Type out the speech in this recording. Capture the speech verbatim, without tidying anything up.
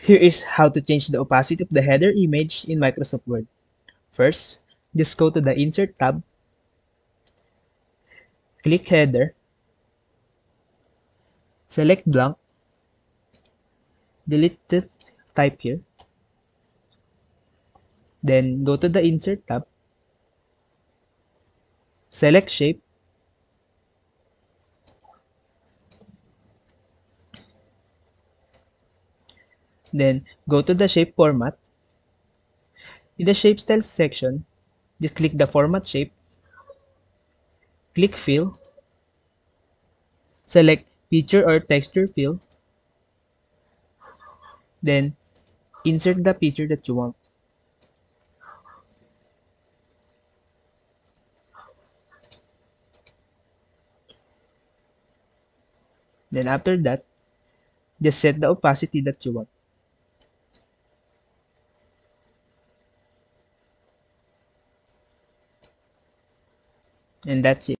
Here is how to change the opacity of the header image in Microsoft Word. First, just go to the Insert tab, click Header, select blank, delete the type here, then go to the Insert tab, select Shape, then go to the Shape Format. In the Shape Styles section, just click the Format Shape, click Fill, select Picture or Texture Fill, then insert the picture that you want. Then after that, just set the opacity that you want. And that's it.